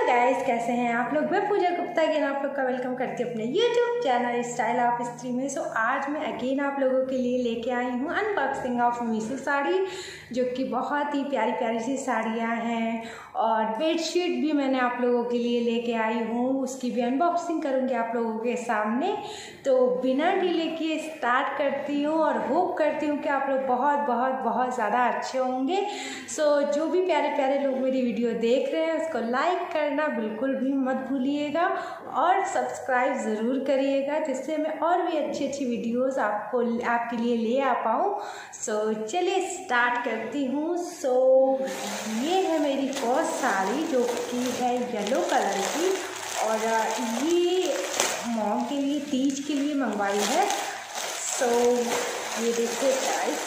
Guys, कैसे हैं आप लोग। मैं पूजा गुप्ता अगेन आप लोग का वेलकम करती हूँ अपने यूट्यूब चैनल स्टाइल ऑफ स्त्री में। सो आज मैं अगेन आप लोगों के लिए लेके आई हूँ अनबॉक्सिंग ऑफ मीशो साड़ी, जो कि बहुत ही प्यारी प्यारी सी साड़ियाँ हैं। और बेडशीट भी मैंने आप लोगों के लिए लेके आई हूँ, उसकी भी अनबॉक्सिंग करूँगी आप लोगों के सामने। तो बिना डिले किए स्टार्ट करती हूँ और होप करती हूँ कि आप लोग बहुत बहुत बहुत ज़्यादा अच्छे होंगे। सो जो भी प्यारे प्यारे लोग मेरी वीडियो देख रहे हैं उसको लाइक करना बिल्कुल भी मत भूलिएगा और सब्सक्राइब ज़रूर करिएगा, जिससे मैं और भी अच्छी अच्छी वीडियोस आपके लिए ले आ पाऊँ। सो चलिए स्टार्ट करती हूँ। सो ये है मेरी फर्स्ट साड़ी, जो कि है येलो कलर की, और ये मॉम के लिए तीज के लिए मंगवाई है। सो ये देखिए गाइस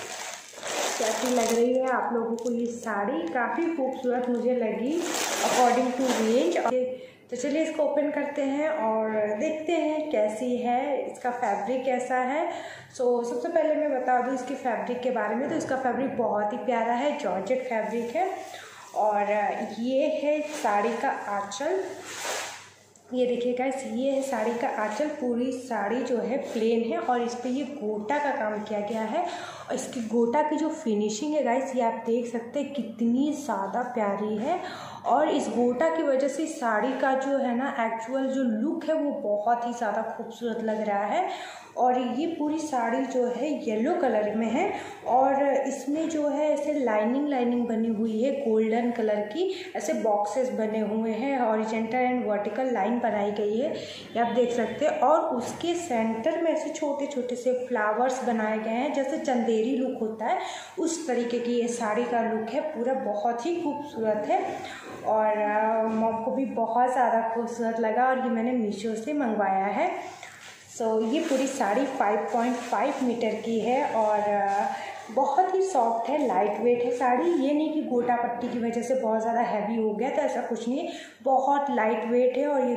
कैसी लग रही है आप लोगों को। ये साड़ी काफ़ी खूबसूरत मुझे लगी अकॉर्डिंग टू रेंज। तो चलिए इसको ओपन करते हैं और देखते हैं कैसी है, इसका फैब्रिक कैसा है। सो सबसे पहले मैं बता दूं इसके फैब्रिक के बारे में। तो इसका फैब्रिक बहुत ही प्यारा है, जॉर्जेट फैब्रिक है। और ये है साड़ी का आंचल। ये देखिए गाइस, ये है साड़ी का आंचल। पूरी साड़ी जो है प्लेन है और इस पे ये गोटा का काम किया गया है। और इसकी गोटा की जो फिनिशिंग है गाइस, ये आप देख सकते हैं कितनी ज़्यादा प्यारी है। और इस गोटा की वजह से साड़ी का जो है ना एक्चुअल जो लुक है वो बहुत ही ज़्यादा खूबसूरत लग रहा है। और ये पूरी साड़ी जो है येलो कलर में है और इसमें जो है ऐसे लाइनिंग बनी हुई है गोल्डन कलर की। ऐसे बॉक्सेस बने हुए हैं, हॉरिजॉन्टल एंड वर्टिकल लाइन बनाई गई है, ये आप देख सकते हैं। और उसके सेंटर में ऐसे छोटे छोटे से फ्लावर्स बनाए गए हैं, जैसे चंदेरी लुक होता है उस तरीके की ये साड़ी का लुक है। पूरा बहुत ही खूबसूरत है और मॉम को भी बहुत ज़्यादा खूबसूरत लगा और ये मैंने मीशो से मंगवाया है। सो ये पूरी साड़ी 5.5 मीटर की है और बहुत ही सॉफ्ट है, लाइट वेट है साड़ी। ये नहीं कि गोटा पट्टी की वजह से बहुत ज़्यादा हैवी हो गया, तो ऐसा कुछ नहीं है, बहुत लाइट वेट है। और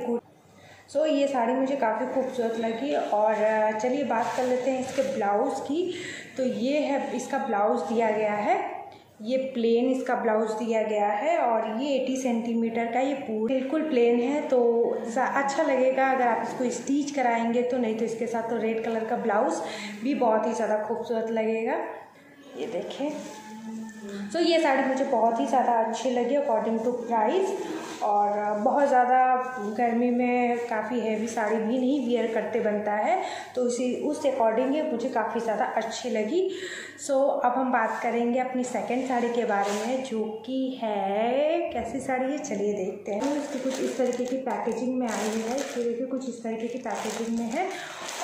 ये साड़ी मुझे काफ़ी खूबसूरत लगी। और चलिए बात कर लेते हैं इसके ब्लाउज़ की। तो ये है इसका ब्लाउज़ दिया गया है, ये प्लेन इसका ब्लाउज़ दिया गया है और ये 80 सेंटीमीटर का, ये पूरा बिल्कुल प्लेन है। तो अच्छा लगेगा अगर आप इसको स्टिच कराएंगे तो, नहीं तो इसके साथ तो रेड कलर का ब्लाउज़ भी बहुत ही ज़्यादा खूबसूरत लगेगा। ये देखें। तो ये साड़ी मुझे बहुत ही ज़्यादा अच्छी लगी अकॉर्डिंग टू प्राइस। और बहुत ज़्यादा गर्मी में काफ़ी हैवी साड़ी भी नहीं वियर करते बनता है, तो उस अकॉर्डिंग ये मुझे काफ़ी ज़्यादा अच्छी लगी। सो अब हम बात करेंगे अपनी सेकंड साड़ी के बारे में, जो कि है कैसी साड़ी है चलिए देखते हैं। इसकी कुछ इस तरीके की पैकेजिंग में आई है, इसके देखिए कुछ इस तरीके की पैकेजिंग में है।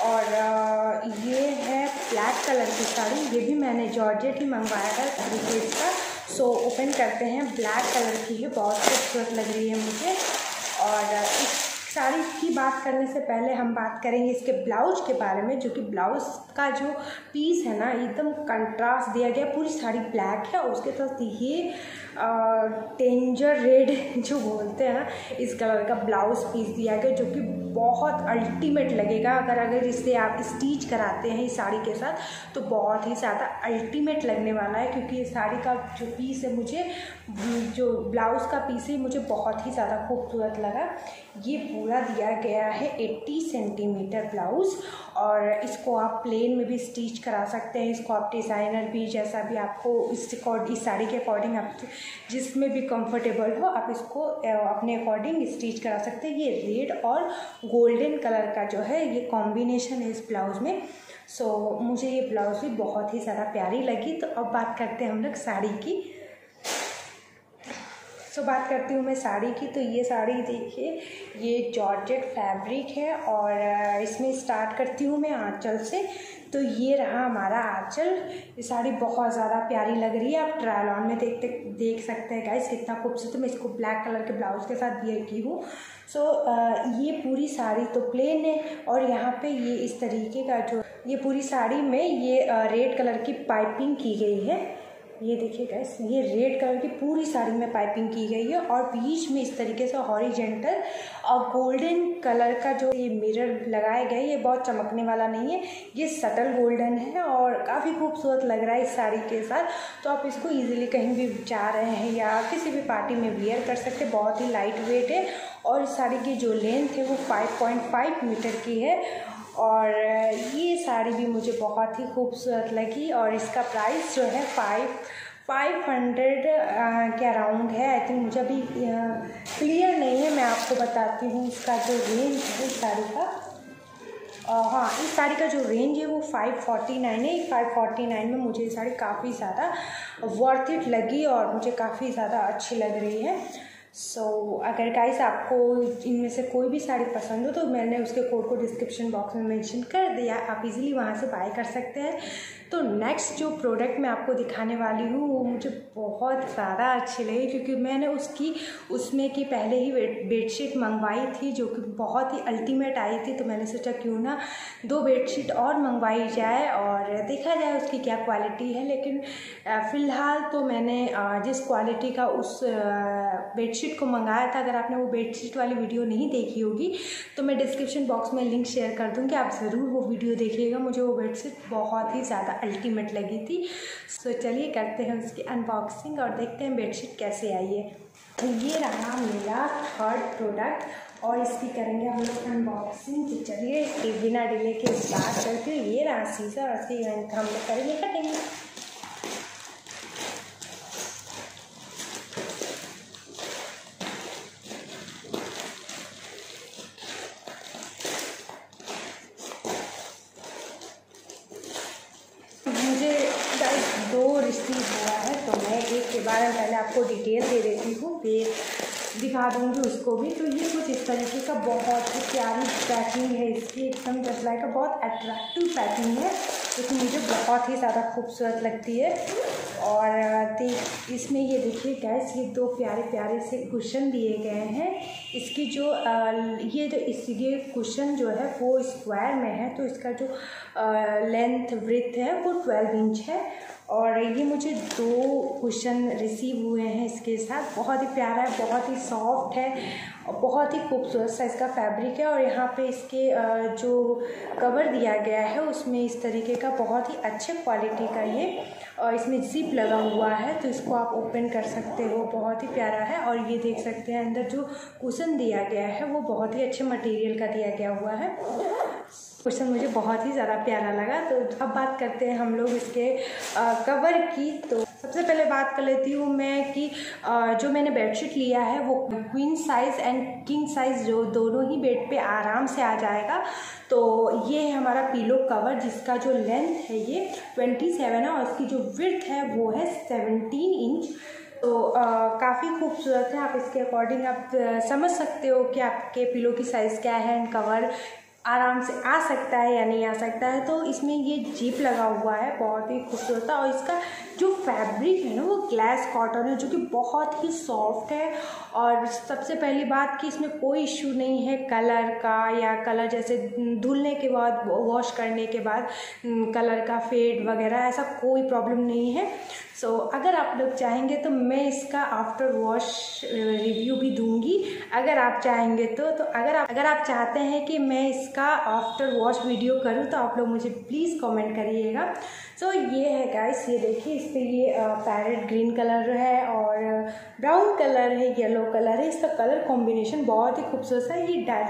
और ये है ब्लैक कलर की साड़ी, ये भी मैंने जॉर्जेट ही मंगवाया है 3 पीस का। सो ओपन करते हैं, ब्लैक कलर की है, बहुत खूबसूरत लग रही है मुझे। और इस साड़ी की बात करने से पहले हम बात करेंगे इसके ब्लाउज के बारे में, जो कि ब्लाउज का जो पीस है ना एकदम कंट्रास्ट दिया गया। पूरी साड़ी ब्लैक है और उसके साथ ये डेंजर रेड जो बोलते हैं ना, इस कलर का ब्लाउज पीस दिया गया, जो कि बहुत अल्टीमेट लगेगा। अगर इसे आप स्टिच कराते हैं इस साड़ी के साथ तो बहुत ही ज़्यादा अल्टीमेट लगने वाला है, क्योंकि ये साड़ी का जो पीस है, मुझे जो ब्लाउज़ का पीस है मुझे बहुत ही ज़्यादा खूबसूरत लगा। ये पूरा दिया गया है 80 सेंटीमीटर ब्लाउज़ और इसको आप प्लेन में भी स्टिच करा सकते हैं। इसको आप डिज़ाइनर भी, जैसा भी आपको इस साड़ी के अकॉर्डिंग आप जिसमें भी कंफर्टेबल हो, आप इसको अपने अकॉर्डिंग स्टिच करा सकते हैं। ये रेड और गोल्डन कलर का जो है ये कॉम्बिनेशन है इस ब्लाउज़ में। सो मुझे ये ब्लाउज़ भी बहुत ही ज़्यादा प्यारी लगी। तो अब बात करते हैं हम लोग साड़ी की। बात करती हूँ मैं साड़ी की। तो ये साड़ी देखिए, ये जॉर्जेट फैब्रिक है और इसमें स्टार्ट करती हूँ मैं आंचल से। तो ये रहा हमारा आंचल। ये साड़ी बहुत ज़्यादा प्यारी लग रही है, आप ट्रायल ऑन में देख सकते हैं गाइस कितना खूबसूरत। मैं इसको ब्लैक कलर के ब्लाउज के साथ वियर की हूँ। ये पूरी साड़ी तो प्लेन है और यहाँ पे ये इस तरीके का जो ये पूरी साड़ी में ये रेड कलर की पाइपिंग की गई है। ये देखिए गाइस, ये रेड कलर की पूरी साड़ी में पाइपिंग की गई है और बीच में इस तरीके से हॉरिजेंटल और गोल्डन कलर का जो ये मिरर लगाया गया है, ये बहुत चमकने वाला नहीं है, ये सटल गोल्डन है और काफ़ी खूबसूरत लग रहा है इस साड़ी के साथ। तो आप इसको इजीली कहीं भी जा रहे हैं या किसी भी पार्टी में वियर कर सकते हैं। बहुत ही लाइट वेट है और इस साड़ी की जो लेंथ है वो 5.5 मीटर की है और ये साड़ी भी मुझे बहुत ही खूबसूरत लगी और इसका प्राइस जो है 500 के अराउंड है। आई थिंक मुझे अभी क्लियर नहीं है, मैं आपको बताती हूँ इसका जो रेंज है इस साड़ी का। हाँ, इस साड़ी का जो रेंज है वो 549 है। 549 में मुझे ये साड़ी काफ़ी ज़्यादा वर्थ इट लगी और मुझे काफ़ी ज़्यादा अच्छी लग रही है। अगर गाइस आपको इनमें से कोई भी साड़ी पसंद हो तो मैंने उसके कोड को डिस्क्रिप्शन बॉक्स में मेंशन कर दिया, आप इजीली वहाँ से बाय कर सकते हैं। तो नेक्स्ट जो प्रोडक्ट मैं आपको दिखाने वाली हूँ वो मुझे बहुत ज़्यादा अच्छी लगी क्योंकि मैंने उसमें की पहले ही बेडशीट मंगवाई थी जो कि बहुत ही अल्टीमेट आई थी। तो मैंने सोचा क्यों ना 2 बेडशीट और मंगवाई जाए और देखा जाए उसकी क्या क्वालिटी है। लेकिन फ़िलहाल तो मैंने जिस क्वालिटी का उस बेडशीट को मंगाया था, अगर आपने वो बेडशीट वाली वीडियो नहीं देखी होगी तो मैं डिस्क्रिप्शन बॉक्स में लिंक शेयर कर दूँगी, आप ज़रूर वो वीडियो देखिएगा। मुझे वो बेडशीट बहुत ही ज़्यादा अल्टीमेट लगी थी। चलिए करते हैं उसकी अनबॉक्सिंग और देखते हैं बेडशीट कैसे आई है। तो ये रहा मेरा थर्ड प्रोडक्ट और इसकी करेंगे हम लोग अनबॉक्सिंग। तो चलिए बिना डिले के स्टार्ट करके ये रहा सीजर और इसकी हम लोग करेंगे कटिंग। मुझे गाइस 2 रिसीव हुआ है तो मैं एक के बारे में पहले आपको डिटेल दे देती हूँ, फिर दिखा दूँगी उसको भी। तो ये कुछ इस तरीके का बहुत ही प्यारी पैकिंग है इसकी, एकदम जस्ट लाइक का बहुत अट्रैक्टिव पैकिंग है लेकिन मुझे बहुत ही ज़्यादा खूबसूरत लगती है। और इसमें ये देखिए गाइस, ये 2 प्यारे प्यारे से कुशन दिए गए हैं। इसकी जो ये कुशन जो है वो स्क्वायर में है तो इसका जो लेंथ ब्रेथ है वो 12 इंच है और ये मुझे 2 कुशन रिसीव हुए हैं इसके साथ। बहुत ही प्यारा है, बहुत ही सॉफ्ट है और बहुत ही खूबसूरत सा इसका फैब्रिक है। और यहाँ पे इसके जो कवर दिया गया है उसमें इस तरीके का बहुत ही अच्छे क्वालिटी का ये और इसमें जिप लगा हुआ है तो इसको आप ओपन कर सकते हो, बहुत ही प्यारा है। और ये देख सकते हैं अंदर जो कुशन दिया गया है वो बहुत ही अच्छे मटेरियल का दिया गया हुआ है। कुशन मुझे बहुत ही ज़्यादा प्यारा लगा। तो अब बात करते हैं हम लोग इसके कवर की। तो सबसे पहले बात कर लेती हूँ मैं कि जो मैंने बेडशीट लिया है वो queen size and king size जो दोनों ही बेड पे आराम से आ जाएगा। तो ये है हमारा पिलो कवर जिसका जो लेंथ है ये 27 है और उसकी जो विड्थ है वो है 17 इंच। तो काफ़ी खूबसूरत है। आप इसके अकॉर्डिंग आप समझ सकते हो कि आपके पिलो की साइज़ क्या है एंड कवर आराम से आ सकता है या नहीं आ सकता है। तो इसमें ये जिप लगा हुआ है, बहुत ही खूबसूरत है। और इसका जो फैब्रिक है ना वो ग्लास कॉटन है जो कि बहुत ही सॉफ्ट है। और सबसे पहली बात कि इसमें कोई इश्यू नहीं है कलर का, या कलर जैसे धुलने के बाद वॉश करने के बाद कलर का फेड वगैरह ऐसा कोई प्रॉब्लम नहीं है। अगर आप लोग चाहेंगे तो मैं इसका आफ्टर वॉश रिव्यू भी दूंगी अगर आप चाहेंगे तो अगर आप चाहते हैं कि मैं इसका आफ्टर वॉश वीडियो करूं तो आप लोग मुझे प्लीज़ कमेंट करिएगा। ये है गाइस, ये देखिए इस पर ये पैरेट ग्रीन कलर है और ब्राउन कलर है, येलो कलर है। इसका कलर कॉम्बिनेशन बहुत ही खूबसूरत है।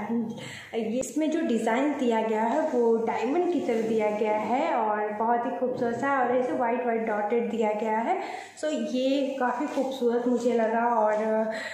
ये इसमें जो डिज़ाइन दिया गया है वो डायमंड की तरह दिया गया है और बहुत ही खूबसूरत है और ऐसे वाइट डॉटेड दिया गया है। ये काफ़ी खूबसूरत मुझे लगा और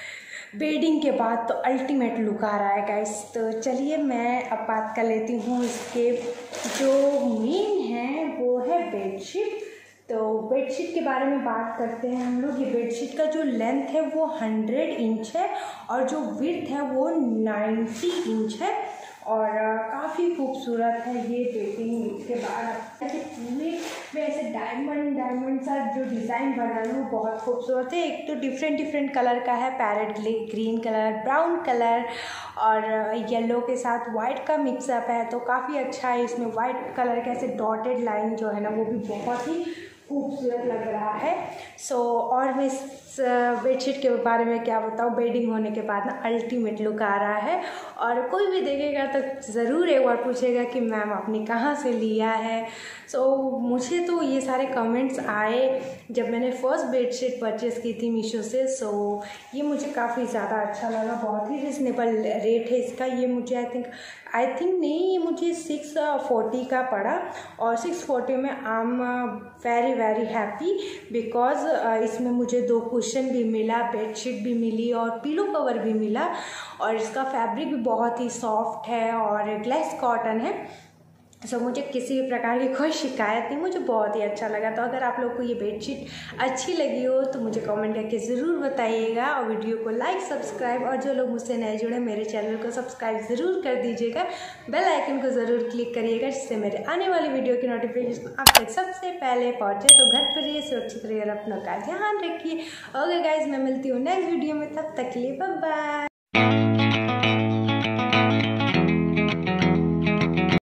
बेडिंग के बाद तो अल्टीमेट लुक आ रहा है गाइस। तो चलिए मैं अब बात कर लेती हूँ इसके जो मेन है वो है बेडशीट। तो बेडशीट के बारे में बात करते हैं हम लोग। ये बेडशीट का जो लेंथ है वो 100 इंच है और जो विड्थ है वो 90 इंच है और काफ़ी खूबसूरत है ये बेडिंग। इसके बाद ऐसे पूरे में ऐसे डायमंड सा जो डिज़ाइन बना है वो बहुत खूबसूरत है। एक तो डिफरेंट कलर का है, parrot green colour, brown colour और येलो के साथ वाइट का मिक्सअप है तो काफ़ी अच्छा है। इसमें वाइट कलर के ऐसे डॉटेड लाइन जो है ना वो भी बहुत ही खूबसूरत लग रहा है। और मैं इस बेडशीट के बारे में क्या बताऊँ, बेडिंग होने के बाद ना अल्टीमेट लुक आ रहा है। और कोई भी देखेगा तो ज़रूर एक बार पूछेगा कि मैम आपने कहाँ से लिया है। मुझे तो ये सारे कमेंट्स आए जब मैंने फर्स्ट बेडशीट परचेज़ की थी मीशो से। ये मुझे काफ़ी ज़्यादा अच्छा लगा, बहुत ही रिजनेबल रेट है इसका। ये मुझे आई थिंक नहीं, ये मुझे 640 का पड़ा। और 640 में I am very happy because इसमें मुझे 2 कुशन भी मिला, बेडशीट भी मिली और पिलो कवर भी मिला। और इसका फैब्रिक भी बहुत ही सॉफ्ट है और ग्लेस कॉटन है। मुझे किसी भी प्रकार की कोई शिकायत नहीं, मुझे बहुत ही अच्छा लगा। तो अगर आप लोग को ये बेडशीट अच्छी लगी हो तो मुझे कमेंट करके ज़रूर बताइएगा। और वीडियो को लाइक, सब्सक्राइब, और जो लोग मुझसे नए जुड़े मेरे चैनल को सब्सक्राइब ज़रूर कर दीजिएगा। बेल आइकन को ज़रूर क्लिक करिएगा जिससे मेरे आने वाली वीडियो की नोटिफिकेशन आप तक सबसे पहले पहुँचे। तो घर पर रहिए, सुरक्षित रहिए और अपनों का ध्यान रखिए। ओके गाइज, मैं मिलती हूँ नेक्स्ट वीडियो में, तब तक के लिए बाय बाय।